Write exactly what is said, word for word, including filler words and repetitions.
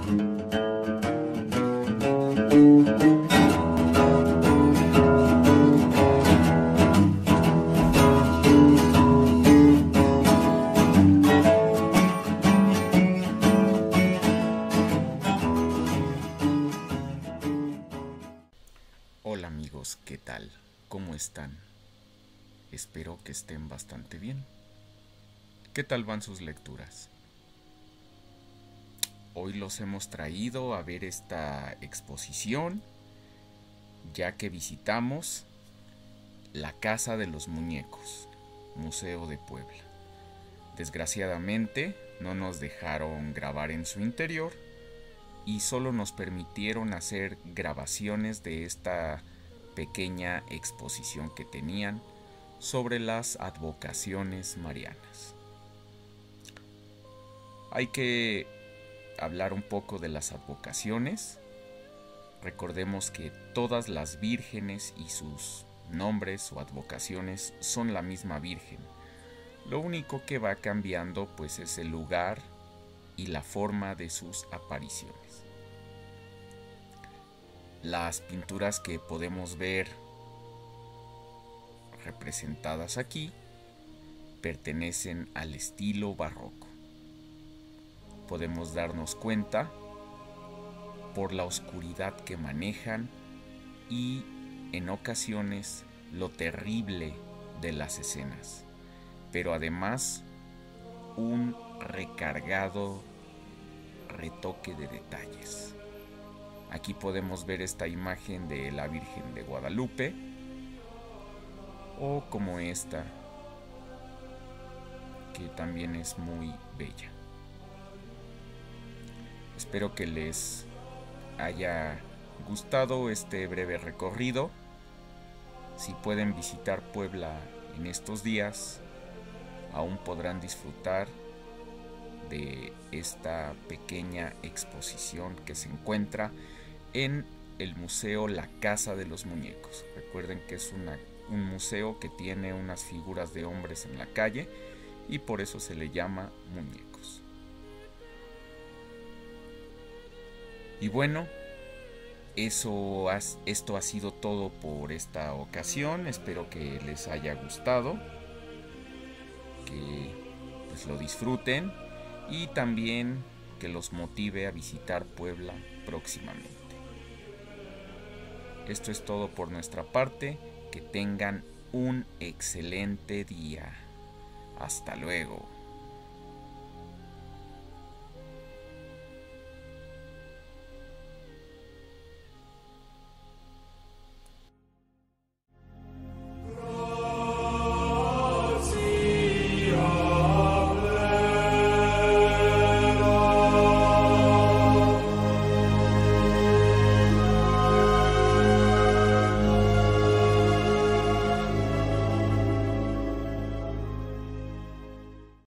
Hola amigos, ¿qué tal? ¿Cómo están? Espero que estén bastante bien. ¿Qué tal van sus lecturas? Hoy los hemos traído a ver esta exposición, ya que visitamos la Casa de los Muñecos, Museo de Puebla. Desgraciadamente no nos dejaron grabar en su interior y solo nos permitieron hacer grabaciones de esta pequeña exposición que tenían sobre las advocaciones marianas. Hay que hablar un poco de las advocaciones. Recordemos que todas las vírgenes y sus nombres o advocaciones son la misma virgen. Lo único que va cambiando pues es el lugar y la forma de sus apariciones. Las pinturas que podemos ver representadas aquí pertenecen al estilo barroco. Podemos darnos cuenta por la oscuridad que manejan y en ocasiones lo terrible de las escenas, pero además un recargado retoque de detalles. Aquí podemos ver esta imagen de la Virgen de Guadalupe, o como esta, que también es muy bella. Espero que les haya gustado este breve recorrido. Si pueden visitar Puebla en estos días, aún podrán disfrutar de esta pequeña exposición que se encuentra en el Museo La Casa de los Muñecos. Recuerden que es una, un museo que tiene unas figuras de hombres en la calle y por eso se le llama muñecos. Y bueno, eso has, esto ha sido todo por esta ocasión. Espero que les haya gustado, que pues lo disfruten y también que los motive a visitar Puebla próximamente. Esto es todo por nuestra parte. Que tengan un excelente día. Hasta luego.